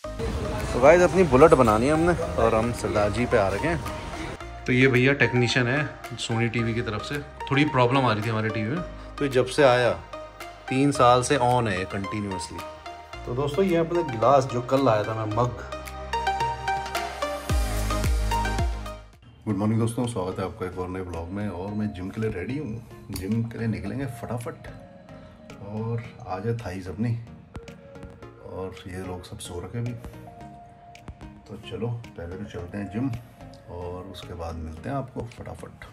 तो गाइस अपनी बुलेट बनानी है हमने और हम सरदार जी पे आ रखे हैं। तो ये भैया टेक्नीशियन है सोनी टीवी की तरफ से। थोड़ी प्रॉब्लम आ रही थी हमारे टीवी में, तो जब से आया 3 साल से ऑन है कंटिन्यूसली। तो दोस्तों ये अपने गिलास जो कल लाया था मैं, मग। गुड मॉर्निंग दोस्तों, स्वागत है आपका एक और नए ब्लॉग में। और मैं जिम के लिए रेडी हूँ, जिम के लिए निकलेंगे फटाफट। और आज है थाईज अपनी, और ये लोग सब सो रखे भी। तो चलो पहले तो चलते हैं जिम और उसके बाद मिलते हैं आपको फटाफट।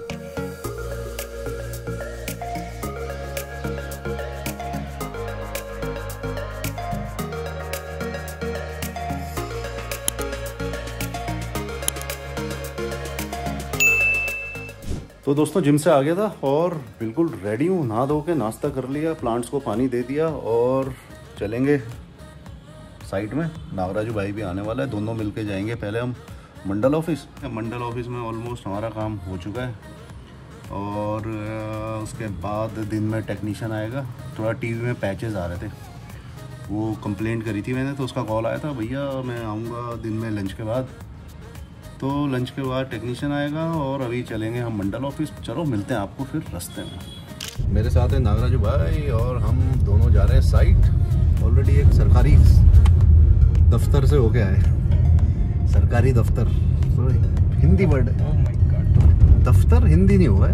तो दोस्तों जिम से आ गया था और बिल्कुल रेडी हूँ, नहा धो के नाश्ता कर लिया, प्लांट्स को पानी दे दिया और चलेंगे साइड में। नागराजू भाई भी आने वाला है, दोनों मिलके जाएंगे पहले हम मंडल ऑफिस। मंडल ऑफिस में ऑलमोस्ट हमारा काम हो चुका है और उसके बाद दिन में टेक्नीशियन आएगा। थोड़ा टीवी में पैचेस आ रहे थे, वो कंप्लेंट करी थी मैंने, तो उसका कॉल आया था, भैया मैं आऊँगा दिन में लंच के बाद। तो लंच के बाद टेक्नीशियन आएगा और अभी चलेंगे हम मंडल ऑफिस। चलो मिलते हैं आपको फिर रास्ते में। मेरे साथ है नागराजू भाई और हम दोनों जा रहे हैं साइट। ऑलरेडी एक सरकारी दफ्तर से होके आए, सरकारी दफ्तर, हिंदी वर्ड है। दफ्तर हिंदी नहीं हुआ है,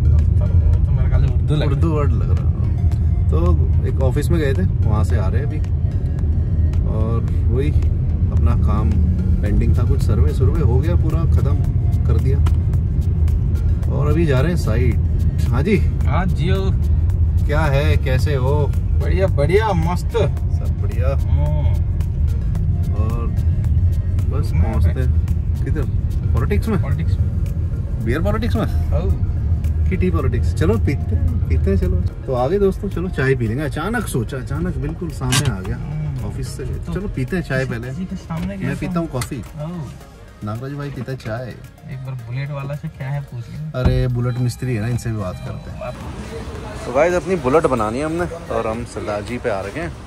उर्दू वर्ड लग रहा। तो एक ऑफिस में गए थे, वहाँ से आ रहे हैं अभी। और वही अपना काम पेंडिंग था, कुछ सर्वे हो गया, पूरा खत्म कर दिया और अभी जा रहे हैं साइट। हाँ जी, हाँ जियो, क्या है, कैसे हो? बढ़िया बढ़िया, मस्त, सब बढ़िया। और बस पहुंचते किधर? पॉलिटिक्स में, बियर पॉलिटिक्स में कि टी पॉलिटिक्स। चलो पीते चलो। तो आगे दोस्तों चलो चाय पी लेंगे। अचानक सोचा, अचानक बिल्कुल सामने आ गया ऑफिस से। तो चलो पीते हैं चाय पहले। मैं पीता हूँ कॉफी, नागराज भाई पीता है चाय। एक बार बुलेट वाला से क्या है पूछ लिया। अरे बुलेट मिस्त्री है ना, इनसे भी बात करते हैं। तो गाइस अपनी बुलेट बनानी है हमने और हम सरदार जी पे आ रखे हैं।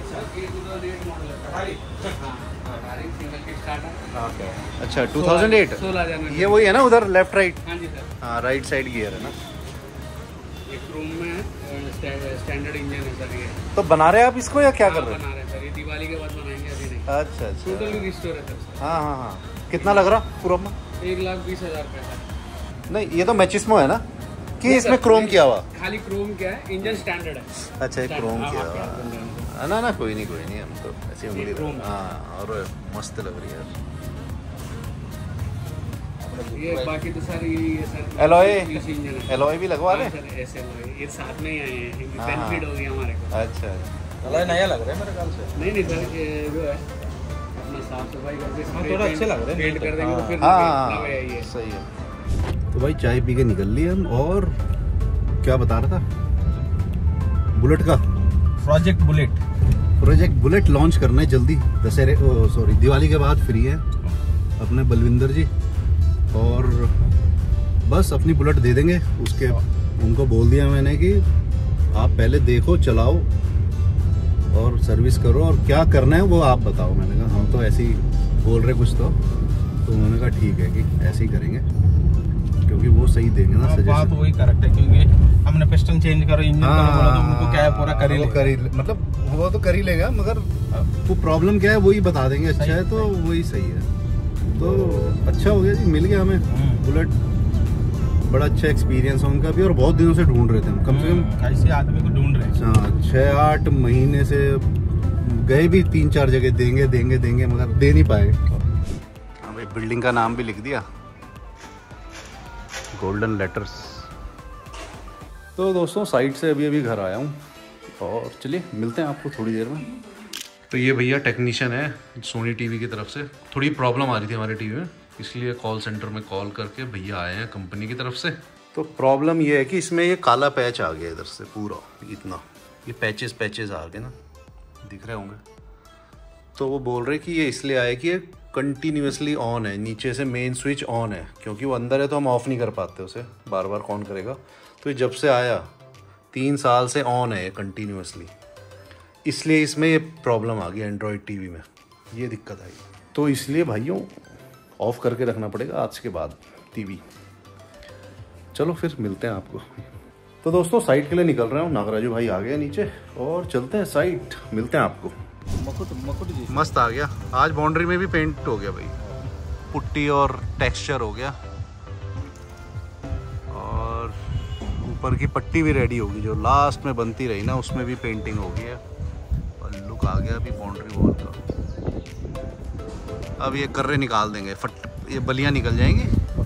अच्छा 2008 ये वही है ना, उधर लेफ्ट राइट? हाँ जी सर, हाँ राइट साइड गियर है ना। एक रूम में स्टैंडर्ड इंजन है सर ये। तो बना रहे हैं आप इसको या क्या कर रहे हैं? बना रहे हैं सर, ये दिवाली के बाद बनाएंगे, अभी नहीं। अच्छा अच्छा, टोटली रिस्टोर है सर। हाँ हाँ हाँ। कितना लग रहा पूरा में? 1,20,000 रुपये। नहीं ये तो मैचिस्मो है ना, कि इसमें क्रोम किया हुआ? खाली क्रोम क्या है, इंजन स्टैंडर्ड है। अच्छा एक क्रोम किया हुआ। ना कोई नहीं, हम तो ऐसे उंगली। हाँ और मस्त लग रही है ये। बाकी तो सारी ये सर एलॉय भी लगवा रहे हैं ऐसे। ये साथ में ही आए हैं, बेनिफिट हो गया हमारे को। अच्छा एलॉय नया लग रहा है मेरे ख्याल से। नहीं सर, ये जो है अपना साफ सफाई करके थोड़ा अच्छे लग रहे हैं, पेंट कर देंगे तो फिर हाँ सही है। तो भाई चाय पी के निकल लिए हम। और क्या बता रहा था, बुलेट का प्रोजेक्ट बुलेट लॉन्च करना है जल्दी। दिवाली के बाद फ्री है अपने बलविंदर जी, और बस अपनी बुलेट दे देंगे। उसके उनको बोल दिया मैंने कि आप पहले देखो, चलाओ और सर्विस करो, और क्या करना है वो आप बताओ। मैंने कहा हम तो ऐसे ही बोल रहे कुछ, तो उन्होंने कहा ठीक है कि ऐसे ही करेंगे, क्योंकि वो सही देंगे ना सजेशन। बात वही करेक्ट है, क्योंकि हमने पिस्टन चेंज करो, इंजन करो बोला, तो उनको क्या है पूरा कर ही मतलब वो तो कर ही लेगा, मगर वो प्रॉब्लम क्या है वही बता देंगे। अच्छा है तो वही सही है। तो अच्छा हो गया जी, मिल गया हमें बुलेट। बड़ा अच्छा एक्सपीरियंस है उनका भी, और बहुत दिनों से ढूंढ रहे थे हम, कम से कम ऐसे आदमी को ढूंढ रहे हैं। हाँ 6-8 महीने से गए भी 3-4 जगह, देंगे मगर दे नहीं पाए। हाँ भाई, बिल्डिंग का नाम भी लिख दिया, गोल्डन लेटर्स। तो दोस्तों साइट से अभी घर आया हूँ और चलिए मिलते हैं आपको थोड़ी देर में। तो ये भैया टेक्नीशियन है सोनी टीवी की तरफ से। थोड़ी प्रॉब्लम आ रही थी हमारे टीवी में, इसलिए कॉल सेंटर में कॉल करके भैया आए हैं कंपनी की तरफ से। तो प्रॉब्लम ये है कि इसमें ये काला पैच आ गया इधर से पूरा, इतना ये पैचेस आ गए ना, दिख रहे होंगे। तो वो बोल रहे कि ये इसलिए आया कि ये कंटिन्यूसली ऑन है, नीचे से मेन स्विच ऑन है, क्योंकि वो अंदर है तो हम ऑफ़ नहीं कर पाते उसे, बार बार कौन करेगा। तो जब से आया 3 साल से ऑन है कंटिन्यूसली, इसलिए इसमें ये प्रॉब्लम आ गई एंड्रॉयड टीवी में। ये दिक्कत आई, तो इसलिए भाइयों ऑफ करके रखना पड़ेगा आज के बाद टीवी। चलो फिर मिलते हैं आपको। तो दोस्तों साइट के लिए निकल रहा हूँ, नागराजू भाई आ गए नीचे और चलते हैं साइट, मिलते हैं आपको। मकुट जी मस्त आ गया, आज बाउंड्री में भी पेंट हो गया भाई, पुट्टी और टेक्सचर हो गया, और ऊपर की पट्टी भी रेडी होगी, जो लास्ट में बनती रही ना उसमें भी पेंटिंग हो गई है, और लुक आ गया अभी बाउंड्री वॉल का। अब ये कर्रे निकाल देंगे, ये बलियां निकल जाएंगी।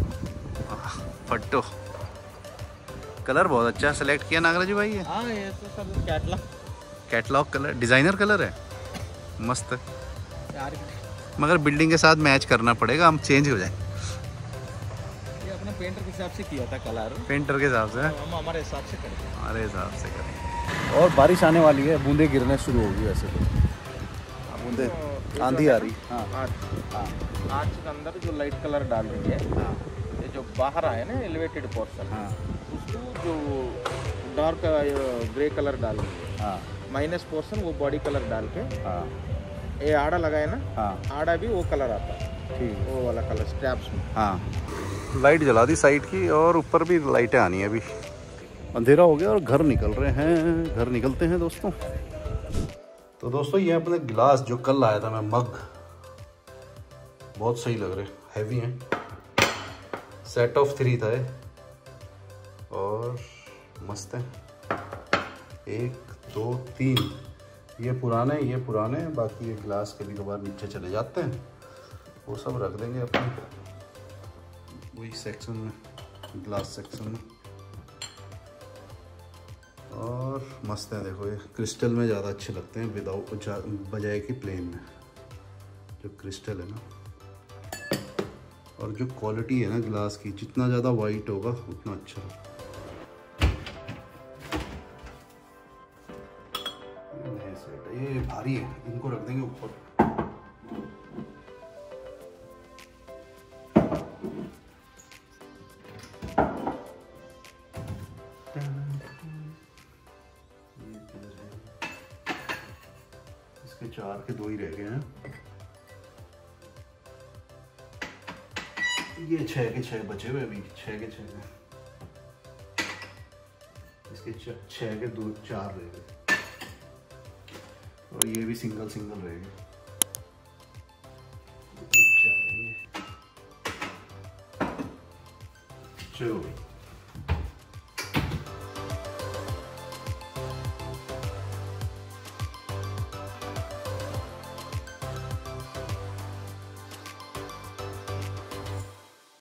फट्टो कलर बहुत अच्छा सेलेक्ट किया नागराजू भाई। ये हाँ, ये तो सब कैटलॉग कलर, डिजाइनर कलर है, मस्त है यार। मगर बिल्डिंग के साथ मैच करना पड़ेगा, हम चेंज हो जाए। ये अपना पेंटर के हिसाब से किया था कलर, पेंटर के हिसाब से, हम हमारे हिसाब से करेंगे, हमारे हिसाब से करेंगे। और बारिश आने वाली है, बूंदे गिरने शुरू होगी वैसे तो, बूंदे आंधी आ रही। हाँ आज के अंदर जो लाइट कलर डाल रही है, ये जो बाहर आए ना एलिवेटेड पोर्शन, उसको जो डार्क ग्रे कलर डाल रही है, माइनस पोर्शन वो बॉडी कलर डाल के, ये आड़ा लगाए ना, आड़ा भी वो कलर आता है, ठीक, वो वाला कलर स्ट्रैप्स में। हाँ, लाइट जला दी साइड की और ऊपर भी लाइटें आनी है। अभी अंधेरा हो गया और घर निकल रहे हैं, घर निकलते हैं दोस्तों। तो दोस्तों ये अपने गिलास जो कल लाया था मैं, मग बहुत सही लग रहे, हैवी हैं, सेट ऑफ 3 था ये, और मस्त है। 1 2 3 ये पुराने, ये पुराने, बाकी ये गिलास कभी कभार नीचे चले जाते हैं, वो सब रख देंगे अपने वही सेक्शन में, ग्लास सेक्शन में। और मस्त है, देखो ये क्रिस्टल में ज़्यादा अच्छे लगते हैं विदाउट, बजाय कि प्लेन में। जो क्रिस्टल है ना, और जो क्वालिटी है ना ग्लास की, जितना ज़्यादा वाइट होगा उतना अच्छा है। ये भारी है, इनको रख देंगे ऊपर। इसके 4 के 2 ही रह गए हैं, ये 6 के 6 बचे हुए अभी, 6 के 6 में इसके 6 के 2 4 रह गए, और ये भी सिंगल सिंगल रहेगा। चलो